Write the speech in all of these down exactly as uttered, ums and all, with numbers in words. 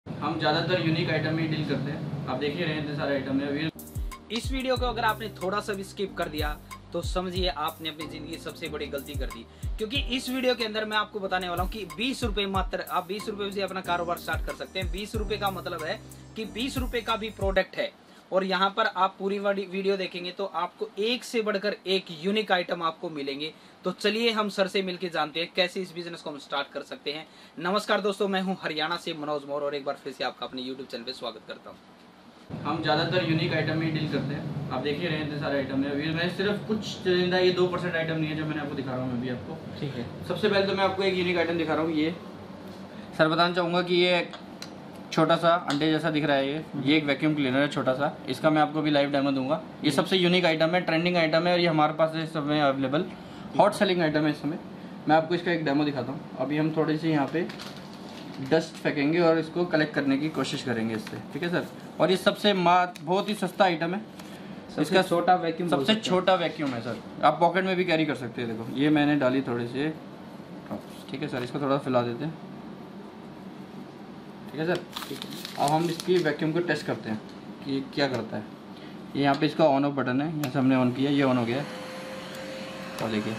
हम ज़्यादातर unique item ही deal करते हैं। आप देख ही रहे हैं इतने सारे आइटम है। इस वीडियो को अगर आपने थोड़ा सा भी स्किप कर दिया तो समझिए आपने अपनी ज़िंदगी की सबसे बड़ी गलती कर दी, क्योंकि इस वीडियो के अंदर मैं आपको बताने वाला हूँ कि बीस रुपये मात्र, आप बीस रुपये से अपना कारोबार स्टार्ट कर सकते हैं। बीस रुपये का मतलब है कि बीस रुपये का भी प्रोडक्ट है और यहाँ पर आप पूरी वीडियो देखेंगे तो आपको एक से बढ़कर एक यूनिक आइटम आपको मिलेंगे। तो चलिए हम सर से मिलकर जानते हैं कैसे इस बिजनेस को हम स्टार्ट कर सकते हैं। नमस्कार दोस्तों, मैं हूँ हरियाणा से मनोज मौर्य और एक बार फिर से आपका अपने यूट्यूब चैनल पे स्वागत करता हूँ। हम ज़्यादातर यूनिक आइटम ही डील करते हैं। आप देख ही रहे हैं इतने सारे आइटम है। मैं सिर्फ कुछ चुनिंदा ये दो परसेंट आइटम नहीं है जो मैंने आपको दिखा रहा हूँ मैं भी आपको। ठीक है, सबसे पहले तो मैं आपको एक यूनिक आइटम दिखा रहा हूँ। ये सर बताना चाहूँगा कि ये छोटा सा अंडे जैसा दिख रहा है। ये ये एक वैक्यूम क्लीनर है छोटा सा। इसका मैं आपको भी लाइव डेमो दूंगा। ये सबसे यूनिक आइटम है, ट्रेंडिंग आइटम है और ये हमारे पास इस समय अवेलेबल हॉट सेलिंग आइटम है इस समय। मैं आपको इसका एक डेमो दिखाता हूँ। अभी हम थोड़ी सी यहाँ पे डस्ट फेंकेंगे और इसको कलेक्ट करने की कोशिश करेंगे इससे, ठीक है सर। और ये सबसे बहुत ही सस्ता आइटम है। इसका छोटा वैक्यूम, सबसे छोटा वैक्यूम है सर। आप पॉकेट में भी कैरी कर सकते हैं। देखो ये मैंने डाली थोड़ी सी, ठीक है सर। इसको थोड़ा फैला देते हैं, ठीक है सर। ठीक है, अब हम इसकी वैक्यूम को टेस्ट करते हैं कि क्या करता है। ये यहाँ पे इसका ऑन ऑफ बटन है, यहाँ से हमने ऑन किया, ये ऑन हो गया। और देखिए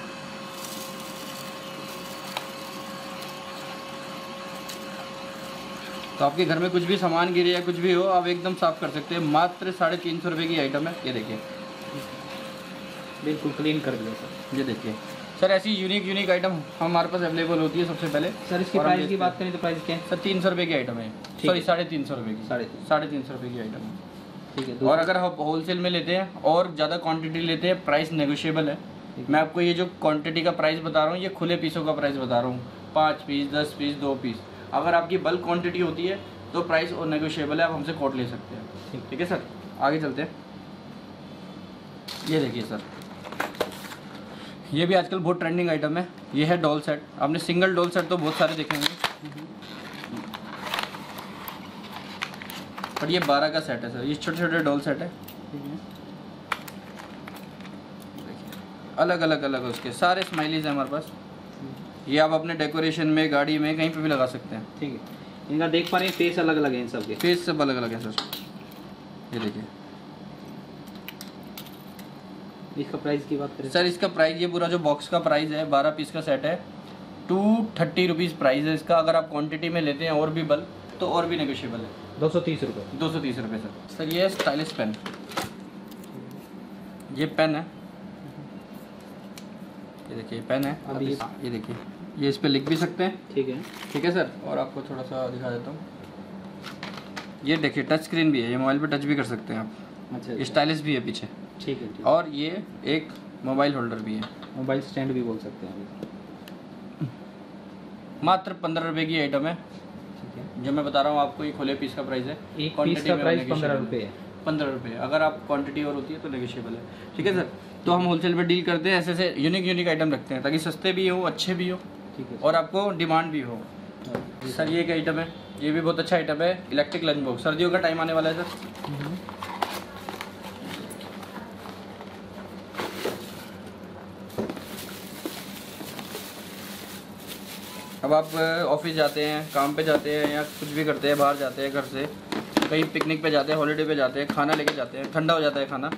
तो आपके घर में कुछ भी सामान गिरे या कुछ भी हो आप एकदम साफ कर सकते हैं। मात्र साढ़े तीन सौ रुपये की आइटम है। ये देखिए बिल्कुल क्लीन कर दिया सर। ये देखिए सर, ऐसी यूनिक यूनिक आइटम हमारे पास अवेलेबल होती है। सबसे पहले सर इसकी प्राइस की बात करें तो प्राइस क्या है सर? तीन सौ रुपये की आइटम है, सॉरी साढ़े तीन सौ रुपये की, साढ़े साढ़े तीन सौ रुपये की आइटम है, ठीक है। और अगर हम होलसेल में लेते हैं और ज़्यादा क्वांटिटी लेते हैं, प्राइस नेगोशिएबल है। मैं आपको ये जो क्वांटिटी का प्राइस बता रहा हूँ ये खुले पीसों का प्राइस बता रहा हूँ। पाँच पीस, दस पीस, दो पीस। अगर आपकी बल्क क्वांटिटी होती है तो प्राइस और नेगोशिएबल है, आप हमसे कोट ले सकते हैं, ठीक है सर। आगे चलते हैं। ये देखिए सर, ये भी आजकल बहुत ट्रेंडिंग आइटम है। ये है डॉल सेट। आपने सिंगल डॉल सेट तो बहुत सारे देखे होंगे, पर ये बारह का सेट है सर। ये छोटे छोटे डॉल सेट है, अलग अलग अलग उसके सारे स्माइलीज हैं हमारे पास। ये आप अपने डेकोरेशन में, गाड़ी में, कहीं पे भी लगा सकते हैं, ठीक है। इनका देख पा रहे हैं फेस अलग अलग है, इन सब के फेस सब अलग अलग है सर। ये देखिए इसका प्राइस की बात करें सर, इसका प्राइस, ये पूरा जो बॉक्स का प्राइस है, बारह पीस का सेट है, टू थर्टी रुपीज़ प्राइस है इसका। अगर आप क्वांटिटी में लेते हैं और भी बल्क तो और भी नेगोशिएबल है, दो सौ तीस रुपये दो सौ तीस रुपये सर। सर ये स्टाइलिश पेन, ये पेन है, ये देखिए पेन है। अभी ये, ये देखिए ये इस पे लिख भी सकते हैं, ठीक है, ठीक है सर। और आपको थोड़ा सा दिखा देता हूँ। ये देखिए टच स्क्रीन भी है, ये मोबाइल पे टच भी कर सकते हैं आप। अच्छा, ये स्टाइलिश भी है पीछे, ठीक है, ठीक। और ये एक मोबाइल होल्डर भी है, मोबाइल स्टैंड भी बोल सकते हैं। मात्र पंद्रह रुपये की आइटम है, ठीक है। जो मैं बता रहा हूँ आपको, ये खुले पीस का प्राइस है। एक पीस का प्राइस पंद्रह रुपये है, पंद्रह रुपये। अगर आप क्वांटिटी और होती है तो नेगोशिएबल है, ठीक है सर। तो हम होलसेल में डील करते हैं, ऐसे ऐसे यूनिक यूनिक आइटम रखते हैं ताकि सस्ते भी हो, अच्छे भी हो, ठीक है, और आपको डिमांड भी हो। सर ये एक आइटम है, ये भी बहुत अच्छा आइटम है, इलेक्ट्रिक लंच बॉक्स। सर्दियों का टाइम आने वाला है सर। अब आप ऑफिस जाते हैं, काम पे जाते हैं, या कुछ भी करते हैं, बाहर जाते हैं, घर से कहीं पिकनिक पे जाते हैं, हॉलीडे पे जाते हैं, खाना लेके जाते हैं, ठंडा हो जाता है खाना,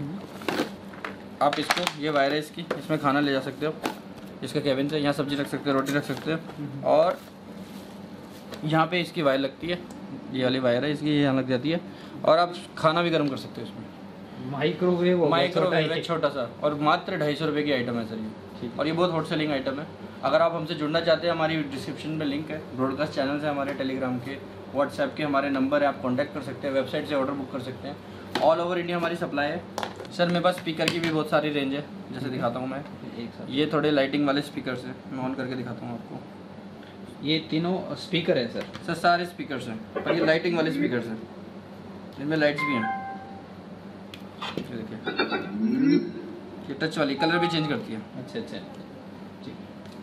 आप इसको, ये वायर है इसकी, इसमें खाना ले जा सकते हो इसका केबिन से। यहाँ सब्जी रख सकते हो, रोटी रख सकते हो, और यहाँ पे इसकी वायर लगती है, ये वाली वायर है इसकी, ये यहाँ लग जाती है, और आप खाना भी गर्म कर सकते हो इसमें। माइक्रोवेव माइक्रोवेव है छोटा सा, और मात्र ढाई सौ रुपये की आइटम है सर ये। और ये बहुत हॉट सेलिंग आइटम है। अगर आप हमसे जुड़ना चाहते हैं, हमारी डिस्क्रिप्शन में लिंक है, ब्रॉडकास्ट चैनल है हमारे, टेलीग्राम के, व्हाट्सएप के हमारे नंबर है, आप कॉन्टैक्ट कर सकते हैं, वेबसाइट से ऑर्डर बुक कर सकते हैं। ऑल ओवर इंडिया हमारी सप्लाई है सर। मेरे पास स्पीकर की भी बहुत सारी रेंज है, जैसे दिखाता हूँ मैं। ये थोड़े लाइटिंग वाले स्पीकर्स हैं, मैं ऑन करके दिखाता हूँ आपको। ये तीनों स्पीकर है सर? सर सारे स्पीकर्स हैं, पर ये लाइटिंग वाले स्पीकर्स हैं, इनमें लाइट्स भी हैं। ये देखिए ये टच वाली, कलर भी चेंज करती है। अच्छा अच्छा, ठीक।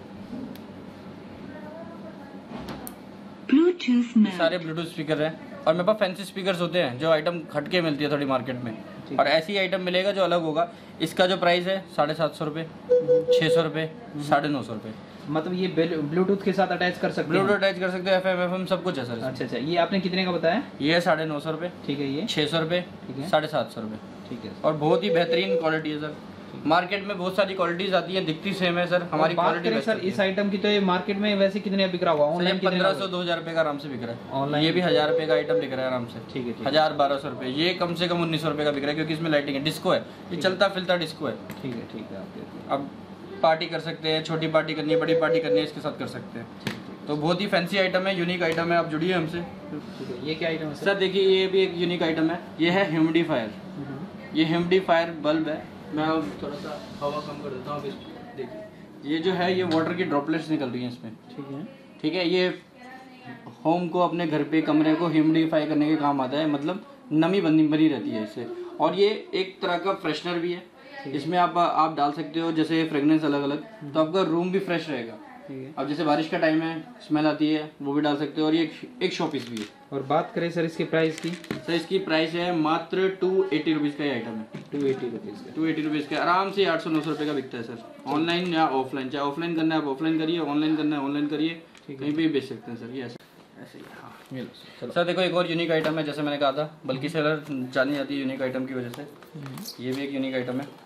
ब्लूटूथ, सारे ब्लूटूथ स्पीकर हैं। और मेरे पास फैंसी स्पीकर्स होते हैं जो आइटम हटके मिलती है थोड़ी मार्केट में, और ऐसी आइटम मिलेगा जो अलग होगा। इसका जो प्राइस है साढ़े सात सौ रुपये, छः सौ रुपये, साढ़े नौ सौ रुपये। मतलब ये ब्लूटूथ के साथ अटैच कर सकते हैं? ब्लूटूथ अटैच कर सकते हैं, एफ एम एफ एम सब कुछ है सर। अच्छा अच्छा, ये आपने कितने का बताया? ये है साढ़े नौ सौ रुपये। ठीक है, ये छः सौ रुपये, ठीक है, साढ़े सात सौ रुपये। ठीक है, और बहुत ही बेहतरीन क्वालिटी है सर। मार्केट में बहुत सारी क्वालिटीज आती हैं, दिखती सेम है सर, हमारी क्वालिटी सर इस आइटम की तो ये मार्केट में वैसे कितने बिक रहा हुआ? ऑनलाइन पंद्रह सौ दो हजार रुपये का आराम से बिक रहा है। ऑनलाइन ये भी हजार रुपये का आइटम बिक रहा है आराम से। ठीक है, हजार बारह सौ रुपये। ये कम से कम उन्नीस सौ रुपये का बिक रहा है, क्योंकि इसमें लाइटिंग है, डिस्को है, ये चलता फिरता डिस्को है। ठीक है, ठीक है। अब पार्टी कर सकते हैं, छोटी पार्टी करनी है, बड़ी पार्टी करनी है, इसके साथ कर सकते हैं। तो बहुत ही फैंसी आइटम है, यूनिक आइटम है, आप जुड़िए हमसे। ये क्या आइटम है सर? देखिए ये भी एक यूनिक आइटम है, ये है ह्यूमिडिफायर। ये ह्यूमिडिफायर बल्ब है। मैं थोड़ा सा हवा कम कर देता हूँ। देखिए ये जो है, ये वाटर की ड्रॉपलेट्स निकल रही हैं इसमें। ठीक है, ठीक है। ये होम को, अपने घर पे कमरे को ह्यूमिडिफाई करने के काम आता है, मतलब नमी बनी बनी रहती है इससे। और ये एक तरह का फ्रेशनर भी है, इसमें आप आप डाल सकते हो जैसे फ्रेगनेंस अलग अलग, तो आपका रूम भी फ्रेश रहेगा। अब जैसे बारिश का टाइम है, स्मेल आती है, वो भी डाल सकते हो। और ये एक शो पीस भी है। और बात करें सर इसके प्राइस की? सर इसकी प्राइस है मात्र टू एटी रुपीज़ का ये आइटम है। टू एटी रुपीज़ का? टू एटी रुपीज़ का आराम से आठ सौ नौ सौ रुपये का बिकता है सर, ऑनलाइन या ऑफलाइन। चाहे ऑफलाइन करना है आप ऑफलाइन करिए, ऑनलाइन करना है ऑनलाइन करिए, कहीं भी बेच सकते हैं सर। ये ऐसा ऐसे ही। हाँ सर, देखो एक और यूनिक आइटम है, जैसे मैंने कहा था, बल्कि सेलर जानी जाती है यूनिक आइटम की वजह से। ये भी एक यूनिक आइटम है।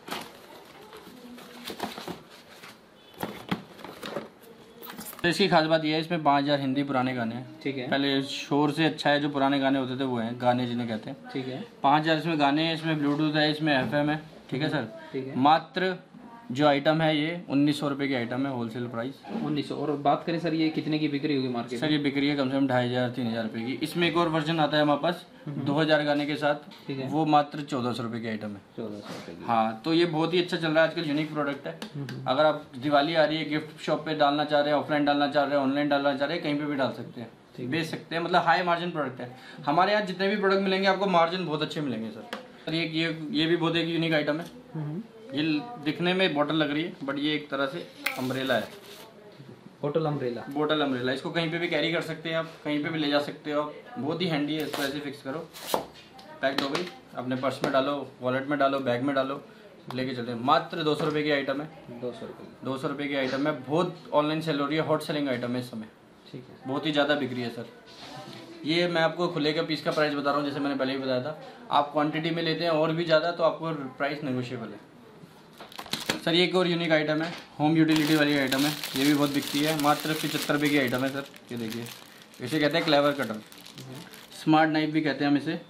तो इसकी खास बात यह है, इसमें पाँच हज़ार हिंदी पुराने गाने हैं। ठीक है, पहले शोर से अच्छा है, जो पुराने गाने होते थे वो हैं, गाने जिन्हें कहते हैं। ठीक है, पाँच हज़ार इसमें गाने हैं, इसमें ब्लूटूथ है, इसमें एफ एम है। ठीक है सर। ठीक है। मात्र जो आइटम है ये उन्नीस सौ रुपये की आइटम है, होलसेल प्राइस उन्नीस सौ। और बात करें सर, ये कितने की बिक्री होगी मार्केट? सर ये बिक्री है कम से कम ढाई हज़ार तीन हज़ार रुपये की। इसमें एक और वर्जन आता है हमारे पास दो हज़ार गाने के साथ। ठीक है, वो मात्र चौदह सौ रुपये की आइटम है। चौदह सौ रुपये की। हाँ, तो ये बहुत ही अच्छा चल रहा है आजकल, यूनिक प्रोडक्ट है। अगर आप दिवाली आ रही है, गिफ्ट शॉप पे डालना चाह रहे हैं, ऑफलाइन डालना चाह रहे हैं, ऑनलाइन डालना चाह रहे हैं, कहीं पे भी डाल सकते हैं, बेच सकते हैं। मतलब हाई मार्जिन प्रोडक्ट है हमारे यहाँ। जितने भी प्रोडक्ट मिलेंगे आपको मार्जिन बहुत अच्छे मिलेंगे सर। ये ये ये भी बहुत एक यूनिक आइटम है। ये दिखने में बॉटल लग रही है, बट ये एक तरह से अम्ब्रेला है। Bottle umbrella? Bottle umbrella. इसको कहीं पे भी कैरी कर सकते हैं आप, कहीं पे भी ले जा सकते हो आप। बहुत ही हैंडी है। इसको ऐसे फिक्स करो, पैक्ड हो गई, अपने पर्स में डालो, वॉलेट में डालो, बैग में डालो, लेके चलते हैं। मात्र दो सौ रुपये की आइटम है। दो सौ रुपये दो सौ रुपये की आइटम है। बहुत ऑनलाइन सेल हो रही है, हॉट सेलिंग आइटम है इस समय। ठीक है, बहुत ही ज़्यादा बिक्री है सर। ये मैं आपको खुले का पीस का प्राइस बता रहा हूँ, जैसे मैंने पहले ही बताया था। आप क्वांटिटी में लेते हैं और भी ज़्यादा, तो आपको प्राइस नेगोशिएबल है सर। ये एक और यूनिक आइटम है, होम यूटिलिटी वाली आइटम है। ये भी बहुत बिकती है, मात्र पचहत्तर रुपये की आइटम है सर। ये देखिए, इसे कहते हैं क्लेवर कटर, स्मार्ट नाइफ भी कहते हैं हम इसे।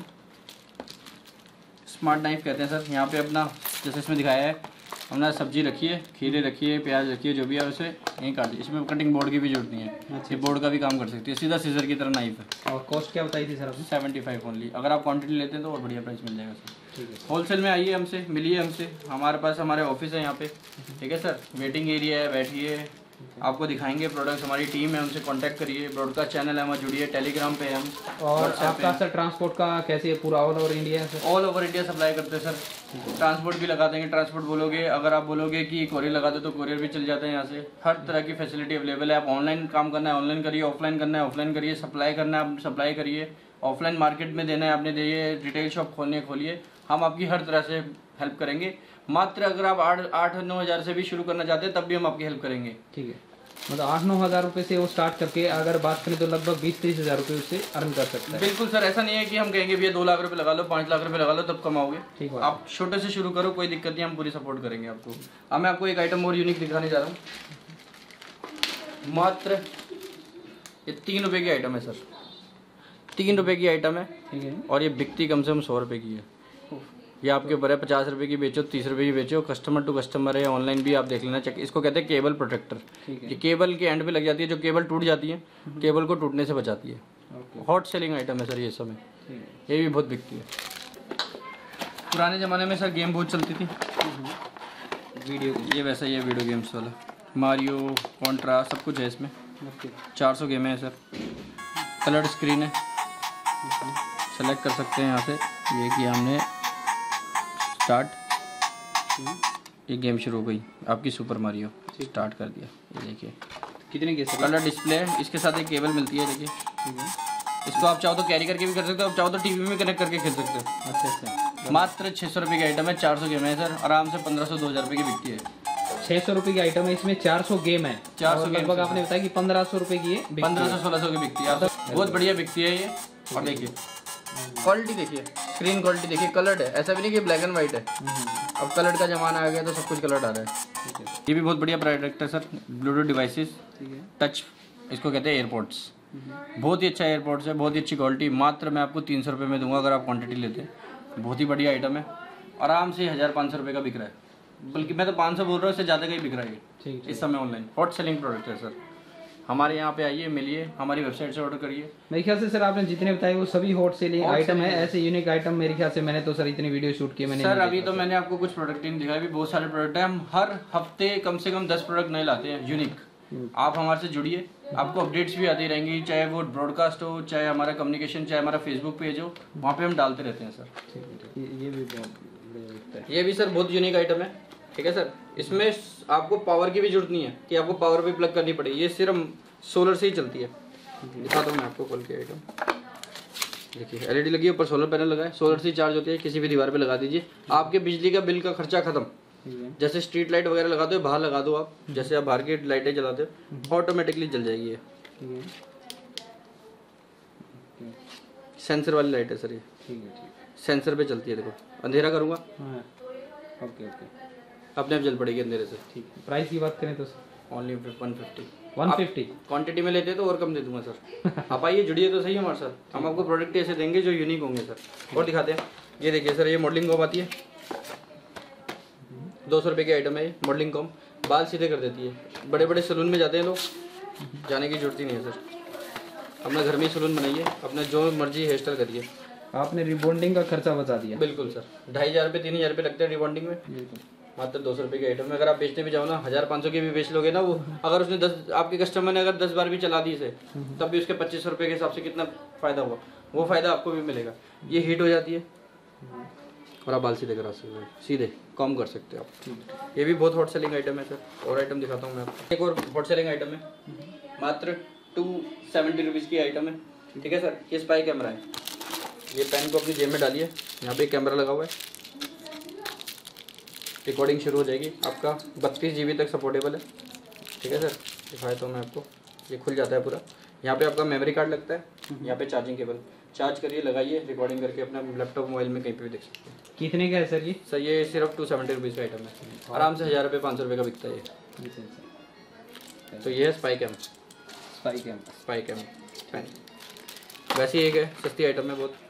स्मार्ट नाइफ कहते हैं सर। यहाँ पे अपना जैसे इसमें दिखाया है, अपना सब्जी रखिए, खीरे रखिए, प्याज रखिए, जो भी है उसे यहीं काट दीजिए। इसमें कटिंग बोर्ड की भी जरूरत नहीं है। अच्छा, ये बोर्ड का भी काम कर सकती है, सीधा सीजर की तरह नाइफ है। और कॉस्ट क्या बताई थी सर आपने? Seventy five only. अगर आप क्वांटिटी लेते हैं तो और बढ़िया प्राइस मिल जाएगा सर। ठीक है, होलसेल में आइए हमसे, मिलिए हमसे। हमारे पास हमारे ऑफिस है यहाँ पे। ठीक है सर, वेटिंग एरिया है, बैठिए, आपको दिखाएंगे प्रोडक्ट्स। हमारी टीम है, उनसे कांटेक्ट करिए। ब्रॉडकास्ट चैनल है, हमारा जुड़िए, टेलीग्राम पे हम। और आपका सर ट्रांसपोर्ट का कैसे है? पूरा ऑल ओवर इंडिया है? ऑल ओवर इंडिया सप्लाई करते हैं सर। ट्रांसपोर्ट भी लगा देंगे। ट्रांसपोर्ट बोलोगे, अगर आप बोलोगे कि कोरियर लगा दो तो कोरियर भी चल जाते हैं यहाँ से। हर तरह की फैसिलिटी अवेलेबल है। आप ऑनलाइन काम करना है ऑनलाइन करिए, ऑफलाइन करना है ऑफलाइन करिए, सप्लाई करना है आप सप्लाई करिए, ऑफलाइन मार्केट में देना है आपने दिए, रिटेल शॉप खोलनी है खोलिए, हम आपकी हर तरह से हेल्प करेंगे। मात्र अगर आप आठ आठ नौ हज़ार से भी शुरू करना चाहते हैं तब भी हम आपकी हेल्प करेंगे। ठीक है, मतलब आठ नौ हज़ार रुपये से वो स्टार्ट करके अगर बात करें तो लगभग बीस तीस हज़ार रुपये उससे अर्न कर सकते हैं। बिल्कुल सर, ऐसा नहीं है कि हम कहेंगे भैया दो लाख रुपए लगा लो, पाँच लाख रुपए लगा लो तब कमाओगे। ठीक है, आप छोटे से शुरू करो, कोई दिक्कत नहीं, हम पूरी सपोर्ट करेंगे आपको। अब मैं आपको एक आइटम और यूनिक दिखाने जा रहा हूँ। मात्र ये तीन रुपये की आइटम है सर, तीन रुपये की आइटम है। ठीक है, और ये बिकती कम से कम सौ रुपये की है। ये आपके ऊपर है, पचास रुपए की बेचो, तीस रुपए की बेचो, कस्टमर टू कस्टमर है, ऑनलाइन भी आप देख लेना चेक। इसको कहते हैं केबल प्रोटेक्टर। ये केबल के एंड पे लग जाती है, जो केबल टूट जाती है, केबल को टूटने से बचाती है। हॉट सेलिंग आइटम है सर ये समय, ये भी बहुत बिकती है। पुराने ज़माने में सर गेम बहुत चलती थी, वीडियो, ये वैसा ही है वीडियो गेम्स वाला, मारियो, कॉन्ट्रा, सब कुछ है इसमें। चार सौ गेम है सर, कलर्ड स्क्रीन है, सेलेक्ट कर सकते हैं यहाँ से। ये कि हमने स्टार्ट, ये गेम शुरू हो गई आपकी, सुपर मारियो स्टार्ट कर दिया। ये देखिए कितने के कलर डिस्प्ले है, इसके साथ एक केबल मिलती है। देखिए इसको आप चाहो तो कैरी करके भी कर सकते हो, आप चाहो तो टीवी में कनेक्ट करके खेल सकते हो। अच्छा अच्छा, मात्र छः सौ रुपये की आइटम है, चार सौ गेम है सर, आराम से पंद्रह सौ दो हज़ार रुपये की बिकती है। छह सौ रुपए की आइटम है, इसमें चार सौ गेम है। चार सौ लगभग आपने बताया कि पंद्रह सौ रुपए की है, पंद्रह सौ सोलह सौ की बिकती है। बहुत बढ़िया बिकती है ये। और देखिए क्वालिटी देखिए, स्क्रीन क्वालिटी देखिए, कलर्ड है, ऐसा भी नहीं कि ब्लैक एंड व्हाइट है। अब कलर का जमाना आ गया तो सब कुछ कलर्ड आ रहा है। ये भी बहुत बढ़िया प्रोडक्ट है सर, ब्लूटूथ डिवाइसेस, टच इसको कहते हैं एयरपोर्ट्स। बहुत ही अच्छा एयरपोर्ट्स है, बहुत ही अच्छी क्वालिटी। मात्र मैं आपको तीन सौ रुपये में दूंगा अगर आप क्वांटिटी लेते हैं। बहुत ही बढ़िया आइटम है, आराम से हज़ार पाँच सौ रुपये का बिक रहा है, बल्कि मैं तो पाँच सौ बोल रहा हूँ, इससे ज़्यादा का ही बिक रहा है इस समय ऑनलाइन। हॉट सेलिंग प्रोडक्ट है सर। हमारे यहाँ पे आइए, मिलिए, हमारी वेबसाइट से ऑर्डर करिए। मेरे ख्याल से सर आपने जितने बताए वो सभी हॉट सेलिंग आइटम है। ऐसे यूनिक आइटम मेरे ख्याल से मैंने तो सर इतनी वीडियो शूट किए मैंने सर। अभी तो मैंने आपको कुछ प्रोडक्ट नहीं दिखाया, भी बहुत सारे प्रोडक्ट हैं। हम हर हफ्ते कम से कम दस प्रोडक्ट नए लाते हैं यूनिक। आप हमारे से जुड़िए, आपको अपडेट्स भी आती रहेंगी, चाहे वो ब्रॉडकास्ट हो, चाहे हमारा कम्युनिकेशन, चाहे हमारा फेसबुक पेज हो, वहाँ पे हम डालते रहते हैं सर। ये भी बहुत, ये भी सर बहुत यूनिक आइटम है, ठीक है सर। इसमें आपको पावर की भी जरूरत नहीं है कि आपको पावर भी प्लग करनी पड़े, ये सिर्फ सोलर से ही चलती है। दिखाता हूँ मैं आपको खोल के आइटम। देखिए एलईडी लगी है, ऊपर सोलर पैनल लगा है, सोलर से चार्ज होती है। किसी भी दीवार पे लगा दीजिए, आपके बिजली का बिल का खर्चा खत्म। जैसे स्ट्रीट लाइट वगैरह लगाते हो, बाहर लगा दो आप, जैसे आप बाहर की लाइटें जलाते हो, ऑटोमेटिकली जल जाएगी ये। सेंसर वाली लाइट है सर ये, सेंसर पे चलती है। देखो अंधेरा करूँगा, ओके ओके, अपने आप जल पड़ेगी अंधेरे से। ठीक है। प्राइस की बात करें तो only one fifty one fifty quantity में लेते तो और कम दे दूंगा सर। आप आइए, जुड़िए तो सही हमारे साथ। हम आपको प्रोडक्ट ऐसे देंगे जो यूनिक होंगे सर। और दिखाते हैं, ये देखिए सर, ये मॉडलिंग कॉम आती है, दो सौ रुपये की आइटम है ये मॉडलिंग कॉम। बाल सीधे कर देती है। बड़े बड़े सैलून में जाते हैं लोग, जाने की जरूरत ही नहीं है सर। अपना घर में ही सैलून बनाइए, अपना जो मर्जी हेयर स्टाइल करिए। आपने रिबॉन्डिंग का खर्चा बचा दिया। बिल्कुल सर, ढाई हज़ार रुपये तीन हज़ार रुपये लगते हैं रिबॉन्डिंग में, मात्र दो सौ रुपये की आइटम में। अगर आप बेचने भी जाओ ना, हज़ार पाँच सौ की भी बेच लोगे ना, वो अगर उसने दस, आपके कस्टमर ने अगर दस बार भी चला दी इसे, तब भी उसके पच्चीस सौ रुपये के हिसाब से कितना फ़ायदा हुआ, वो फ़ायदा आपको भी मिलेगा। ये हीट हो जाती है और आप बाल सीधे करा सकते हो, सीधे कॉम कर सकते हो आप। ये भी बहुत हॉट सेलिंग आइटम है सर। और आइटम दिखाता हूँ मैं आपको। एक और हॉट सेलिंग आइटम है, मात्र टू सेवेंटी रुपीज़ की आइटम है, ठीक है सर। ये स्पाई कैमरा है। ये पेन को अपनी जेब में डालिए, यहाँ पे कैमरा लगा हुआ है, रिकॉर्डिंग शुरू हो जाएगी। आपका बत्तीस जी बी तक सपोर्टेबल है, ठीक है सर। दिखाया तो मैं आपको, ये खुल जाता है पूरा। यहाँ पे आपका मेमोरी कार्ड लगता है, यहाँ पे चार्जिंग केबल। चार्ज करिए, लगाइए, रिकॉर्डिंग करके अपना लैपटॉप मोबाइल में कहीं पे भी देख सकते हैं। कितने का है सर ये? सर ये सिर्फ टू सेवेंटी रुपीज़ का आइटम है, आराम से हज़ार रुपये पाँच सौ रुपये का बिकता है ये। तो ये है spy cam, spy cam, spy cam pen. वैसे ही एक है, सस्ती आइटम है बहुत,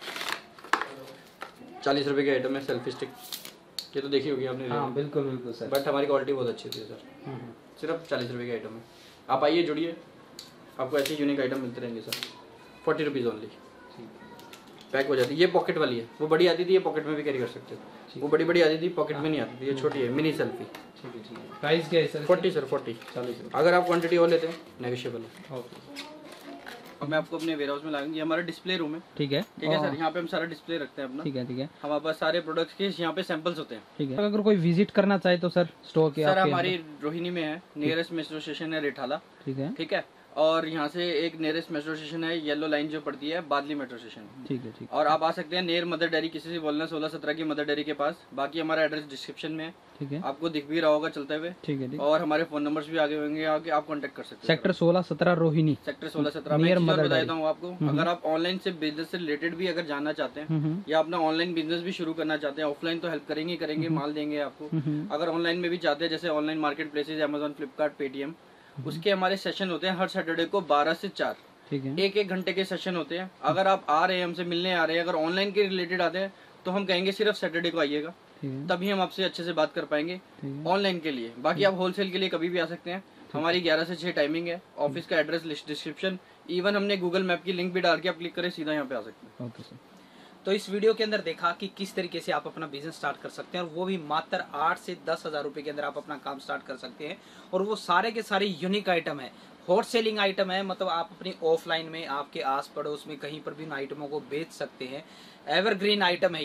चालीस रुपये की आइटम है, सेल्फी स्टिक। ये तो देखी होगी आपने। हाँ बिल्कुल बिल्कुल सर, बट हमारी क्वालिटी बहुत अच्छी होती है सर। सिर्फ चालीस रुपये की आइटम है। आप आइए, जुड़िए, आपको ऐसी यूनिक आइटम मिलते रहेंगे sir. Forty rupees only pack हो जाती है। ये पॉकेट वाली है, वो बड़ी आती थी, ये पॉकेट में भी कैरी कर सकते हो। वो बड़ी बड़ी आती थी, पॉकेट में नहीं आती थी, ये छोटी है, मिनी सेल्फी। ठीक है ठीक है। प्राइस क्या है सर? फोर्टी सर, फोर्टी चालीस। अगर आप क्वांटिटी और लेते हैं नेगोशिएबल है। ओके, अब मैं आपको अपने वेयर हाउस में लाऊंगी। हमारा डिस्प्ले रूम है, ठीक है ठीक है सर। यहाँ पे हम सारा डिस्प्ले रखते हैं अपना, ठीक है ठीक है। हमारे पास सारे प्रोडक्ट्स के यहाँ पे सैंपल्स होते हैं, ठीक है। अगर कोई विजिट करना चाहे तो सर स्टोर के सर हमारी रोहिणी में है, नियरेस्ट मेट्रो स्टेशन है रेठाला, ठीक है ठीक है। और यहाँ से एक नियरेस्ट मेट्रो स्टेशन है, येलो लाइन जो पड़ती है, बादली मेट्रो स्टेशन, ठीक है ठीक। और आप आ सकते हैं नियर मदर डेयरी, किसी से बोलना सोलह सत्रह की मदर डेयरी के पास। बाकी हमारा एड्रेस डिस्क्रिप्शन में है, ठीक है, आपको दिख भी रहा होगा चलते हुए, ठीक है ठीक। और हमारे फोन नंबर्स भी आगे होंगे, आगे आप कांटेक्ट कर सकते हैं। सेक्टर सोलह सत्रह रोहिणी, सेक्टर सोलह सत्रह में नियर एक चीज़ और मदर बता डेयरी। देता हूँ आपको, अगर आप ऑनलाइन से बिजनेस से रिलेटेड भी अगर जानना चाहते हैं, या अपना ऑनलाइन बिजनेस भी शुरू करना चाहते हैं, ऑफलाइन तो हेल्प करेंगे करेंगे माल देंगे आपको। अगर ऑनलाइन में भी चाहते हैं, जैसे online market places, Amazon, Flipkart, Paytm, उसके हमारे सेशन होते हैं हर सैटरडे को बारह से चार, ठीक है। एक एक घंटे के सेशन होते हैं। अगर आप आ रहे हैं, हमसे मिलने आ रहे हैं, अगर ऑनलाइन के रिलेटेड आते हैं, तो हम कहेंगे सिर्फ सैटरडे को आइएगा, तभी हम आपसे अच्छे से बात कर पाएंगे ऑनलाइन के लिए। बाकी आप होलसेल के लिए कभी भी आ सकते हैं। हमारी ग्यारह से छह टाइमिंग है। ऑफिस का एड्रेस डिस्क्रिप्शन, इवन हमने गूगल मैप की लिंक भी डाल के आप क्लिक करें, सीधा यहाँ पे आ सकते हैं। Okay sir. तो इस वीडियो के अंदर देखा कि किस तरीके से आप अपना बिजनेस स्टार्ट कर सकते हैं, और वो भी मात्र आठ से दस हजार रुपए के अंदर आप अपना काम स्टार्ट कर सकते हैं। और वो सारे के सारे यूनिक आइटम है, हॉट सेलिंग आइटम है, मतलब आप अपनी ऑफलाइन में आपके आस पड़ोस में कहीं पर भी उन आइटमों को बेच सकते हैं। एवरग्रीन आइटम है ये,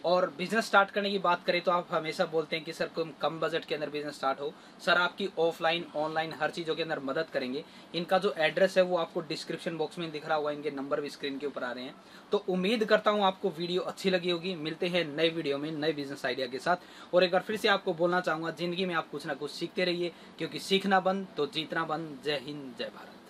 और बिजनेस स्टार्ट करने की बात करें तो आप हमेशा बोलते हैं कि सर कम कम बजट के अंदर बिजनेस स्टार्ट हो। सर आपकी ऑफलाइन ऑनलाइन हर चीज़ों के अंदर मदद करेंगे। इनका जो एड्रेस है वो आपको डिस्क्रिप्शन बॉक्स में दिख रहा हुआ, इनके नंबर भी स्क्रीन के ऊपर आ रहे हैं। तो उम्मीद करता हूँ आपको वीडियो अच्छी लगी होगी। मिलते हैं नए वीडियो में नए बिजनेस आइडिया के साथ। और एक बार फिर से आपको बोलना चाहूँगा, जिंदगी में आप कुछ ना कुछ सीखते रहिए, क्योंकि सीखना बंद तो जीतना बंद। जय हिंद, जय भारत।